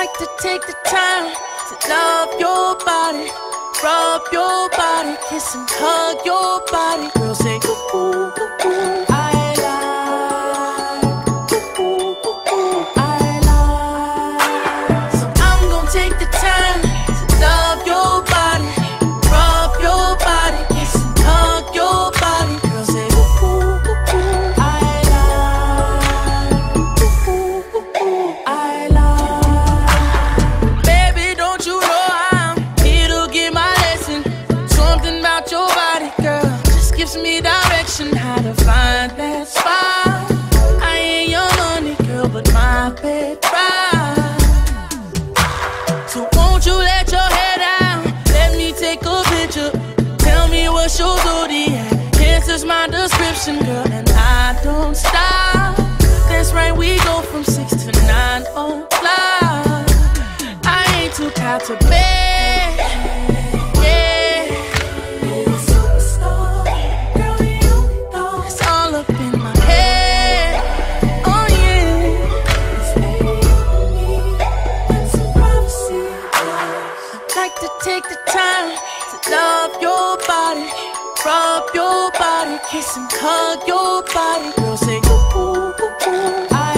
like to take the time to love your body, rub your body, kiss and hug your body. Girl, say ooh, ooh, ooh, ooh. I like ooh, ooh, ooh, ooh. I like. So I'm gonna take the time to love your body, rub your body, kiss and hug your body. Girl, say ooh, ooh, ooh, ooh. I like ooh, ooh, ooh, ooh. I like. Baby, don't you know I'm here to get my lesson? Something about your body, girl, just gives me direction how to find that spot. I ain't your money, girl, but my bed right. So won't you let your hair down? Let me take a picture. Tell me what's your zodiac. Answers my description, girl, and I don't stop. That's right, we go from 6 to 9 o'clock. I ain't too proud to beg, yeah. You're a superstar, girl, you know. It's all up in my head, oh yeah. It's me and some privacy. I'd like to take the time to love your body, rub your body, kiss and hug your body. Girl, say ooh, ooh, ooh, ooh. I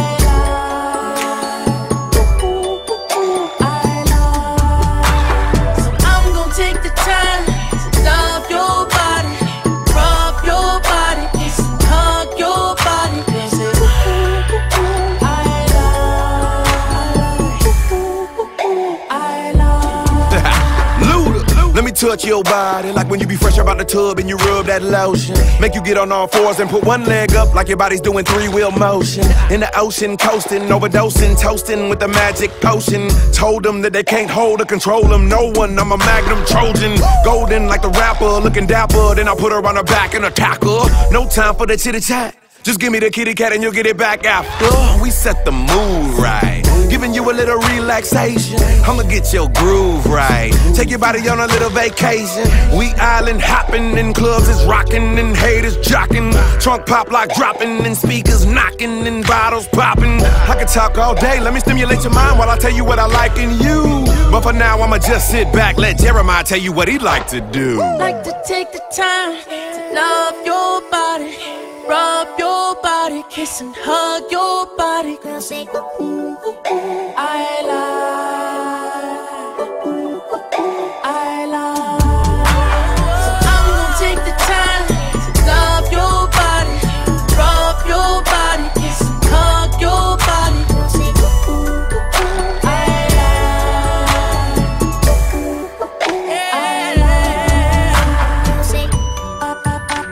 like ooh, ooh, ooh, ooh. I like. So I'm gonna take the time to love your body, rub your body, kiss and hug your body. Girl, say ooh, ooh, ooh, ooh. I like ooh, ooh, ooh, ooh. I like. Luda, let me touch your body like when you be fresh up out the tub and you rub that lotion. Make you get on all fours and put one leg up like your body's doing 3-wheel motion. In the ocean, coasting, overdosing, toasting with the magic potion. Told them that they can't hold or control them. No one, I'm a Magnum Trojan. Golden like the rapper, looking dapper. Then I put her on her back and attack her. No time for the chitty chat. Just give me the kitty cat and you'll get it back after. We set the mood right, giving you a little relaxation. I'ma get your groove right, take your body on a little vacation. We island hopping and clubs is rocking and haters jocking. Trunk pop lock dropping and speakers knocking and bottles popping. I can talk all day, let me stimulate your mind while I tell you what I like in you. But for now I'ma just sit back, let Jeremiah tell you what he'd like to do. Like to take the time to love your body, rub your body, kiss and hug your body. Girl, say ooh, ooh, ooh, ooh. I like ooh, ooh, ooh, ooh. I like. So I'm gonna take the time to love your body, rub your body, kiss and hug your body. Girl, say ooh, ooh, ooh, ooh. I like ooh, ooh, ooh, ooh. I like. Girl, say up, up, up.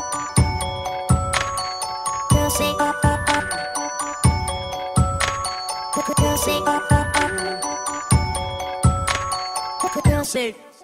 Girl, say up, up, up. Girl, say up, up, up. Girl, say